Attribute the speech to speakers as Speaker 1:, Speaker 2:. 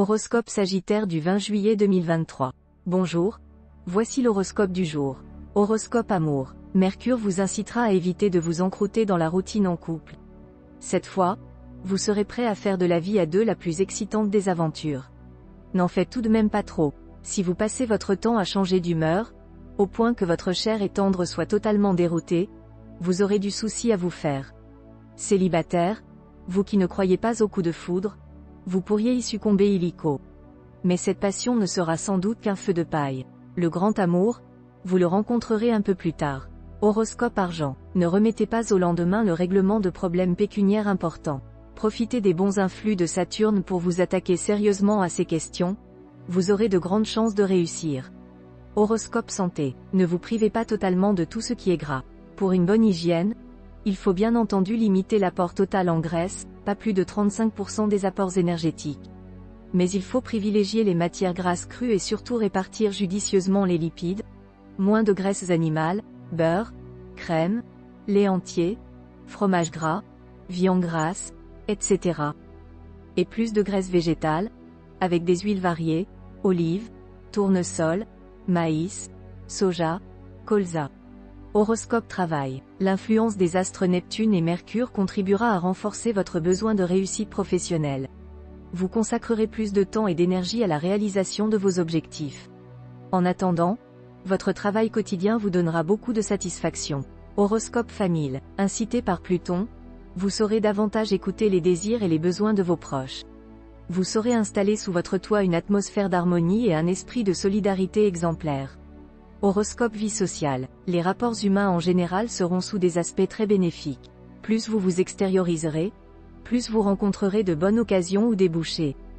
Speaker 1: Horoscope Sagittaire du 20 juillet 2023. Bonjour. Voici l'horoscope du jour. Horoscope amour. Mercure vous incitera à éviter de vous encrouter dans la routine en couple. Cette fois, vous serez prêt à faire de la vie à deux la plus excitante des aventures. N'en faites tout de même pas trop. Si vous passez votre temps à changer d'humeur, au point que votre chair et tendre soit totalement déroutée, vous aurez du souci à vous faire. Célibataire, vous qui ne croyez pas au coup de foudre, vous pourriez y succomber illico. Mais cette passion ne sera sans doute qu'un feu de paille. Le grand amour, vous le rencontrerez un peu plus tard. Horoscope argent. Ne remettez pas au lendemain le règlement de problèmes pécuniaires importants. Profitez des bons influx de Saturne pour vous attaquer sérieusement à ces questions. Vous aurez de grandes chances de réussir. Horoscope santé. Ne vous privez pas totalement de tout ce qui est gras. Pour une bonne hygiène, il faut bien entendu limiter l'apport total en graisse, pas plus de 35% des apports énergétiques. Mais il faut privilégier les matières grasses crues et surtout répartir judicieusement les lipides. Moins de graisses animales, beurre, crème, lait entier, fromage gras, viande grasse, etc. Et plus de graisses végétales, avec des huiles variées, olives, tournesol, maïs, soja, colza. Horoscope travail. L'influence des astres Neptune et Mercure contribuera à renforcer votre besoin de réussite professionnelle. Vous consacrerez plus de temps et d'énergie à la réalisation de vos objectifs. En attendant, votre travail quotidien vous donnera beaucoup de satisfaction. Horoscope famille. Incité par Pluton, vous saurez davantage écouter les désirs et les besoins de vos proches. Vous saurez installer sous votre toit une atmosphère d'harmonie et un esprit de solidarité exemplaire. Horoscope vie sociale. Les rapports humains en général seront sous des aspects très bénéfiques. Plus vous vous extérioriserez, plus vous rencontrerez de bonnes occasions ou débouchés.